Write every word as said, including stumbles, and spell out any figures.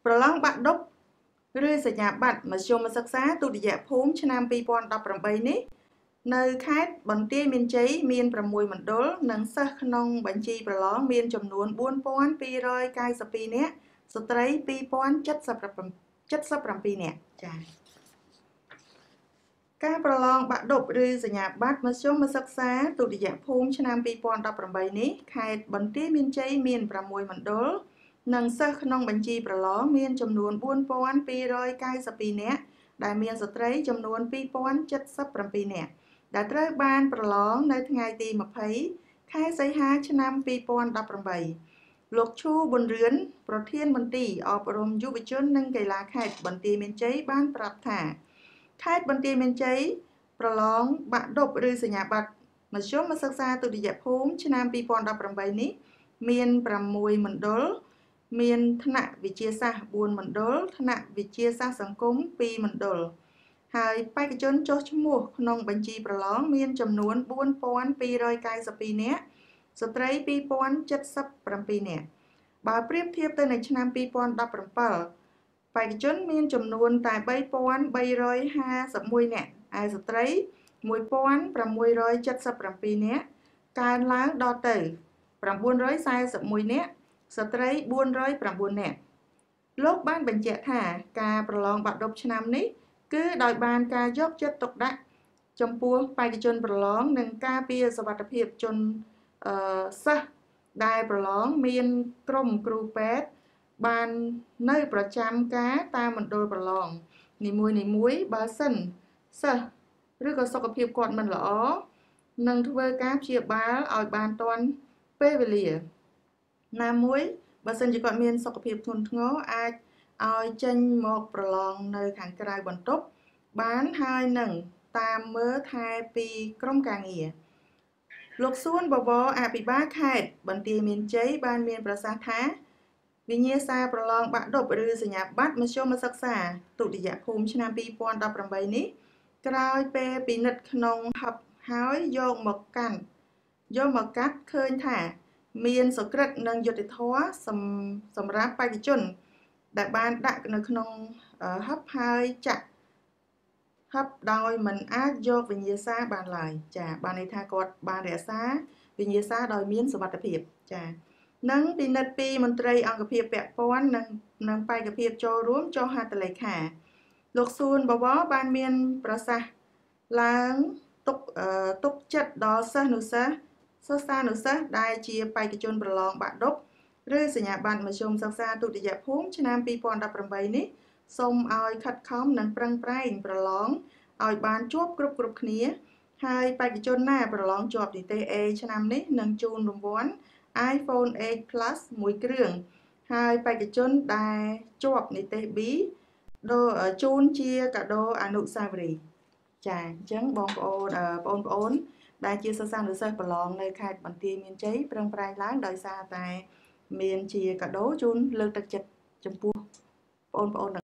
ប្រឡងបាក់ឌុបឬសញ្ញាបត្រមធ្យមសិក្សាទុតិយភូមិឆ្នាំពីរពាន់ដប់ប្រាំបីនេះនៅខេត្តបន្ទាយមានជ័យមាន6មណ្ឌលនិងសិស្សក្នុងបញ្ជីប្រឡងមានចំនួនបួនពាន់ពីររយកៅសិបពីរនាក់ស្ត្រីពីរពាន់ចិតសិបប្រាំពីរនាក់ចា៎ការប្រឡងបាក់ឌុបឬសញ្ញាបត្រមធ្យមសិក្សាទុតិយភូមិឆ្នាំពីរពាន់ដប់ប្រាំបីនេះខេត្តបន្ទាយមានជ័យមាន6មណ្ឌលនិងសិស្សក្នុងបញ្ជីប្រឡងមានចំនួនបួនពាន់ពីររយកៅសិបពីរនាក់ដែលមានស្ត្រីចំនួនពីរពាន់ចិតសិបប្រាំពីរនាក់ដែលត្រូវបានប្រឡងនៅថ្ងៃទីម្ភៃខែសីហាឆ្នាំពីរពាន់ដប់ប្រាំបីលោកឈូប៊ុនរឿនប្រធានមន្ទីរអប់រំយុវជននិងកីឡាខេត្តបន្ទាយមានជ័យបានប្រាប់ថាខេត្តបន្ទាយមានជ័យប្រឡងបាក់ឌុបឬសញ្ញាបត្រមធ្យមសិក្សាទុតិយភូមិឆ្នាំពីរពាន់ដប់ប្រាំបីនេះមាន6មណ្ឌលមានថ្នាក់វិទ្យាសាស្ត្របួនមណ្ឌលថ្នាក់វិទ្យាសាស្ត្រសង្គមពីរមណ្ឌលហើយបេក្ខជនចុះឈ្មោះក្នុងបញ្ជីប្រឡងមានចំនួនបួនពាន់ពីររយកៅសិបពីរនាក់ស្ត្រីពីរពាន់ចិតសិបប្រាំពីរនាក់បើប្រៀបធៀបទៅនឹងឆ្នាំពីរពាន់ដប់ប្រាំbảyបេក្ខជនមានចំនួនតែបីពាន់បីរយហាសិបមួយនាក់ឯស្ត្រីមួយពាន់ប្រាំមួយរយចិតសិបប្រាំពីរនាក់កើនឡើងដល់ទៅ៩រយសែសិបមួយនាក់ស្ត្រីបួនរយប្រាំបួននាក់លោកបានបញ្ជាក់ថាការប្រឡងបាក់ឌុបឆ្នាំនេះគឺដោយបានការយកចិត្តទុកដាក់ចំពោះបេក្ខជនប្រឡងនិងការពារសុវត្ថិភាពជនអឺសិស្សដែលប្រឡងមានក្រុមគ្រូពេទ្យបាននៅប្រចាំការតាមមណ្ឌលប្រឡងនីមួយៗបើសិនសិស្សឬក៏សុខភាពគាត់មិនល្អនឹងធ្វើការព្យាបាលឲ្យបានទាន់ពេលវេលាណាមួយបើសិនជាគាត់មានសុខភាពធ្ងន់ធ្ងរអាចឲ្យចេញមកប្រឡងនៅខាងក្រៅបន្ទប់បានហើយនឹងតាមមើលថែពីក្រុមការងារលោកសួនបវរអភិបាលខេត្តបន្ទាយមានជ័យបានមានប្រសាសន៍ថាវិញ្ញាសាប្រឡងបាក់ឌុបឬសញ្ញាបត្រមធ្យមសិក្សាទុតិយភូមិឆ្នាំពីរពាន់ដប់ប្រាំបីនេះក្រោយពេលពិនិត្យក្នុងហឹបហើយយកមកកាន់យកមកកាត់ឃើញថាមានសុក្រិតនិងយុត្តិធម៌សម្រាប់បេក្ខជនដែលបានដាក់នៅក្នុងហឹបហើយចាក់ហឹបដោយមិនអាចយកវិញ្ញាសាបានឡើយចាបានន័យថាគាត់បានរក្សាវិញ្ញាសាដោយមានសុវត្ថិភាពចានិងពិនិត្យពីមន្ត្រីអង្គភាពពាក់ព័ន្ធនិងនិងបេក្ខភាពចូលរួមចុះហត្ថលេខាលោកសួនបវរបានមានប្រសាសន៍ឡើងទុកទុកចិត្តដល់សិស្សនុសិស្សសិស្សានុសិស្សដែលជាបេក្ខជនប្រឡងបាក់ឌុបឬសញ្ញាបត្រមធ្យមសិក្សាទុតិយភូមិឆ្នាំពីរពាន់ដប់ប្រាំបីនេះសូមឲ្យខិតខំនិងប្រឹងប្រែងប្រឡងឲ្យបានជាប់គ្រប់គ្រប់គ្នាហើយបេក្ខជនណាប្រឡងជាប់និទេស A ឆ្នាំនេះនឹងជូនរង្វាន់ iPhone អេត Plus មួយគ្រឿងហើយបេក្ខជនដែលជាប់និទេស B ដូរជូនជាកាដូអនុស្សាវរីយ៍ចាអញ្ចឹងបងប្អូនបងប្អូនដែលជាសិស្សានុសិស្សប្រឡងនៅខេត្តបន្ទាយមានជ័យប្រឹងប្រែងឡើងដោយសារតែមានជាកាដូជូនលើកទឹកចិត្តចំពោះបងប្អូន